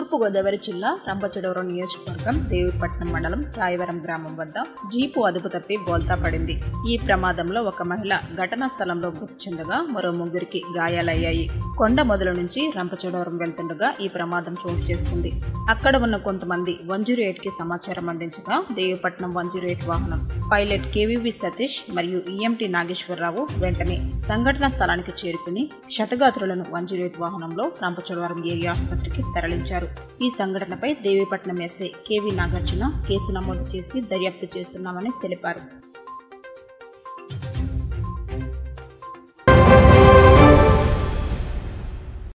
తూర్పుగోదావరి జిల్లా రంపచోడవరం నియోజకవర్గం దేవీపట్నం మండలం రాయవరం గ్రామం వద్ద జీపు అదుపు తప్పి బోల్తా పడింది. ఈ ప్రమాదంలో ఒక మహిళ ఘటనా స్థలంలో మృతి చెందగా మరో ముగ్గురికి గాయాలయ్యాయి. కొండ మొదలు నుంచి రంపచోడవరం వెళ్తుండగా ఈ ప్రమాదం చోటు చేసుకుంది. అక్కడ ఉన్న కొంతమంది 108 కి సమాచారం అందించగా దేవీపట్నం 108 వాహనం పైలట్ కేవీవి సతీష్ మరియు ఈఎంటీ నాగేశ్వరరావు వెంటనే సంఘటనా స్థలానికి చేరుకుని క్షతగాత్రులను 108 వాహనంలో రంపచోడవరం ఏరియా ఆసుపత్రికి తరలించారు. ఈ సంఘటనపై Devipatnam SI KV Nagarjuna case నమోదు చేసి దర్యాప్తు చేస్తున్నామని తెలిపారు.